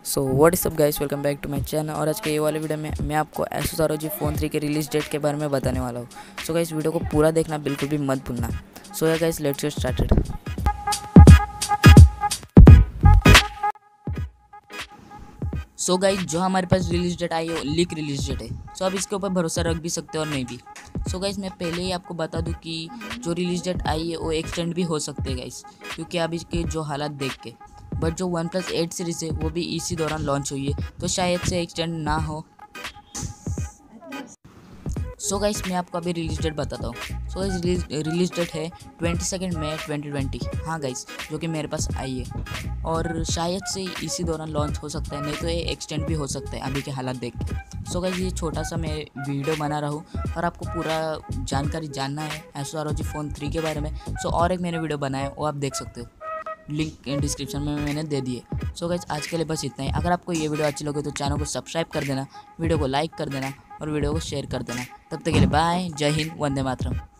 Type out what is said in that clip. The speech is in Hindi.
So what is up guys, welcome back to my channel. और आज के ये वाले वीडियो में मैं आपको Asus ROG Phone 3 के रिलीज डेट के बारे में बताने वाला हूँ। सो गाइस वीडियो को पूरा देखना बिल्कुल भी मत भूलना। So yeah guys let's get started. So guys जो हमारे पास रिलीज डेट आई है वो लीक रिलीज डेट है। सो आप इसके ऊपर भरोसा रख भी सकते हो और नहीं भी। सो गाइस मैं पहले ही आपको बता दूं कि जो रिलीज डेट आई है वो एक्सटेंड भी हो सकते हैं गाइस, क्योंकि अभी के जो हालात देख के। बट जो OnePlus 8 सीरीज़ है वो भी इसी दौरान लॉन्च हुई है, तो शायद से एक्सटेंड ना हो। सो गाइस मैं आपको अभी रिलीज डेट बताता हूँ। सो गाइस रिलीज डेट है 22 मई 2020। हाँ गाइस, जो कि मेरे पास आई है और शायद से इसी दौरान लॉन्च हो सकता है, नहीं तो ये एक्सटेंड भी हो सकता है अभी के हालात देख के। सो गाइस ये छोटा सा मैं वीडियो बना रहा हूँ और आपको पूरा जानकारी जानना है Asus ROG Phone 3 के बारे में। सो और एक मैंने वीडियो बनाया है, वो आप देख सकते हो, लिंक डिस्क्रिप्शन में मैंने दे दिए। सो गाइस आज के लिए बस इतना ही। अगर आपको ये वीडियो अच्छी लगे तो चैनल को सब्सक्राइब कर देना, वीडियो को लाइक कर देना और वीडियो को शेयर कर देना। तब तक के लिए बाय, जय हिंद, वंदे मातरम।